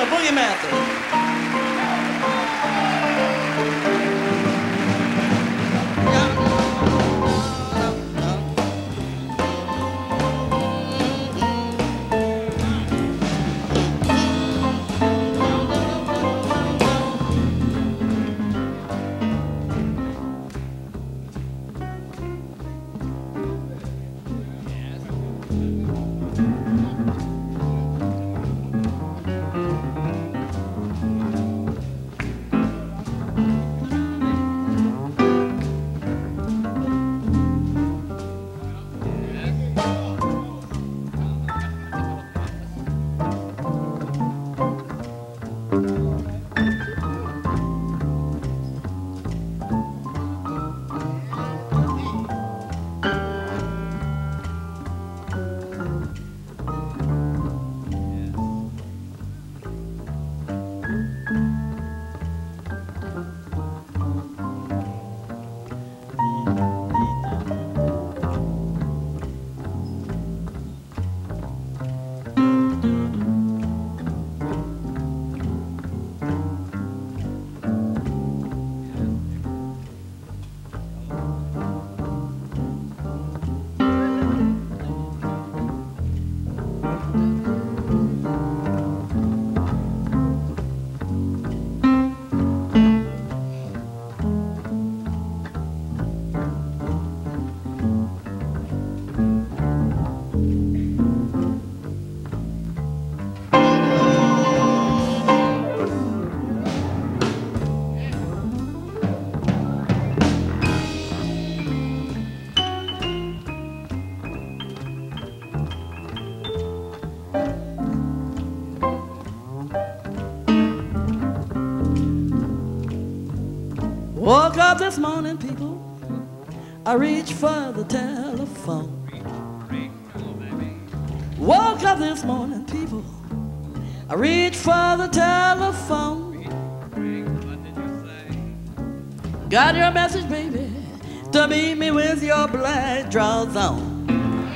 Boogie Master. Woke up this morning, people, I reached for the telephone. Woke up this morning, people, I reached for the telephone. Got your message, baby, to meet me with your black drawers on.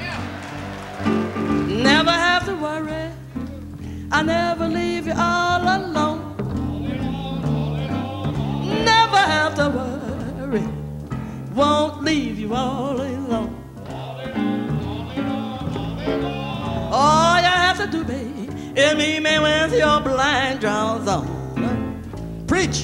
Never have to worry, I never leave you all alone. Never have to worry, won't leave you all alone. All you have to do, baby, is meet me with your blind drawers on. Preach.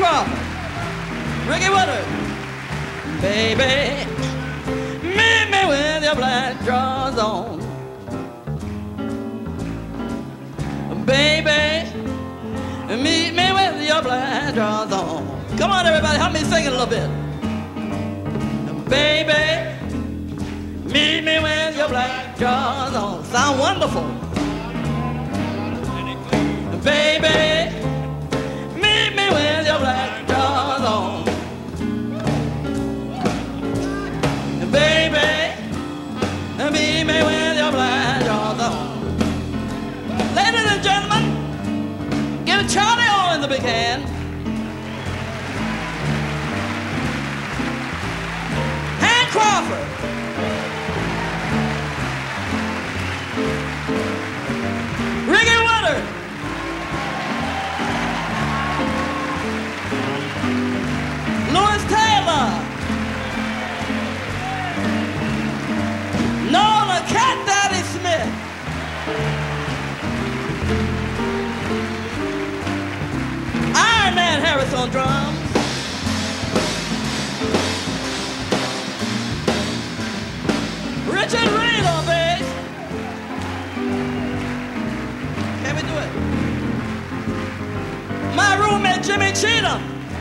Crawford, Ricky Woodard. Baby, meet me with your black drawers on. Baby, meet me with your black drawers on. Come on, everybody, help me sing it a little bit. Baby, meet me with your black drawers on. Sound wonderful. Baby, meet me with your black drawers on. Baby, meet me with your black drawers on. Ladies and gentlemen, give Charlie on in the big hand. Hank Crawford. Ricky Woodard. Louis Taylor. Nola Cat Daddy Smith. Iron Man Harris on drums. Richard Reed on bass. Can we do it? My roommate Jimmy Cheatham.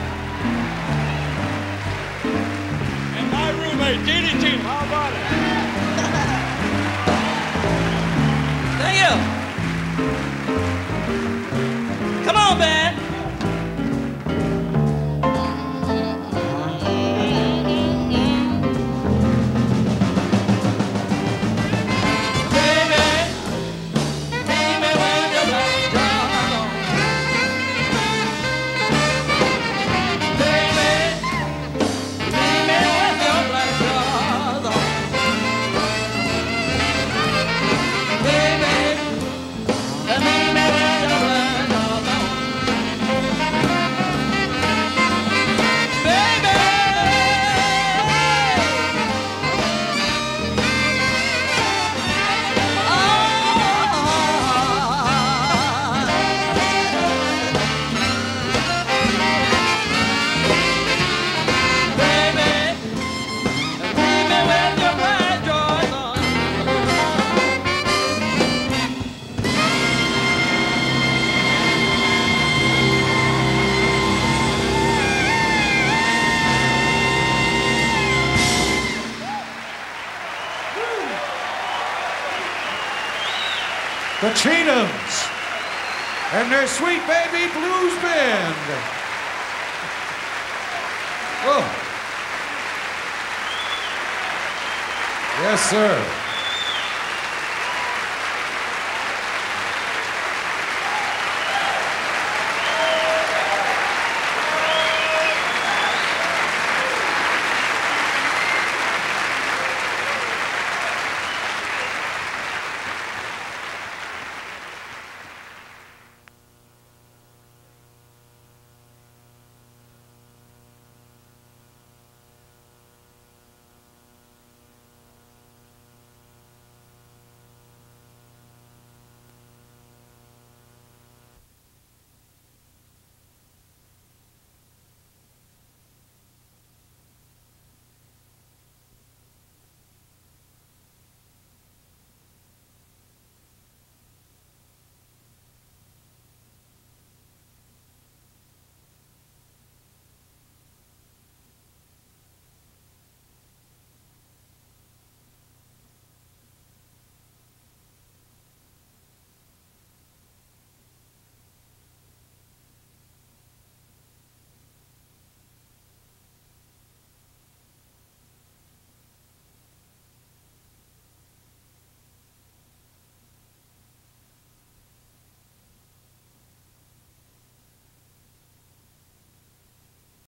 And my roommate Jeannie Cheatham. How about it? Thank you. Come on, band. The Cheathams and their Sweet Baby Blues Band. Oh. Yes, sir.